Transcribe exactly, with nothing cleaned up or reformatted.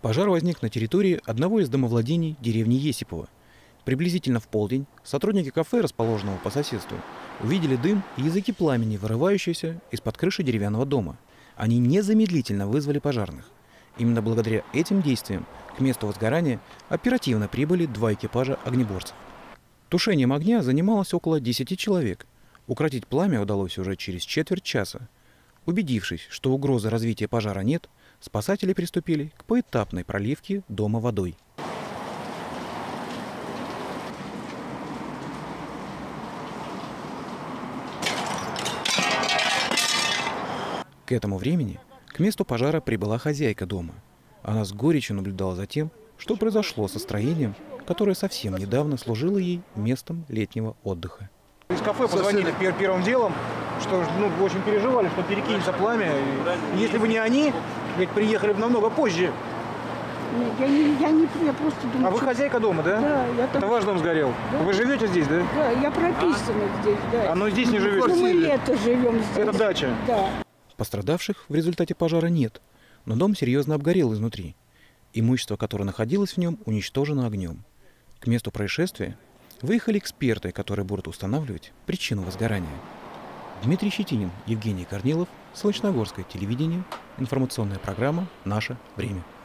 Пожар возник на территории одного из домовладений деревни Есипово. Приблизительно в полдень сотрудники кафе, расположенного по соседству, увидели дым и языки пламени, вырывающиеся из-под крыши деревянного дома. Они незамедлительно вызвали пожарных. Именно благодаря этим действиям к месту возгорания оперативно прибыли два экипажа огнеборцев. Тушением огня занималось около десяти человек. Укротить пламя удалось уже через четверть часа. Убедившись, что угрозы развития пожара нет, спасатели приступили к поэтапной проливке дома водой. К этому времени к месту пожара прибыла хозяйка дома. Она с горечью наблюдала за тем, что произошло со строением, которое совсем недавно служило ей местом летнего отдыха. Из кафе позвонили пер первым делом, что ну, очень переживали, что перекинется пламя. И если бы не они, ведь приехали бы намного позже. Нет, я не, я не, я просто думаю. А вы что... хозяйка дома, да? Да, я там... Это ваш дом сгорел? Да. Вы живете здесь, да? Да, я прописана а? здесь, да. А ну здесь не живете? Ну, мы лето живем здесь. Это дача? Да. Пострадавших в результате пожара нет, но дом серьезно обгорел изнутри. Имущество, которое находилось в нем, уничтожено огнем. К месту происшествия выехали эксперты, которые будут устанавливать причину возгорания. Дмитрий Щетинин, Евгений Корнилов, Солнечногорское телевидение, информационная программа «Наше время».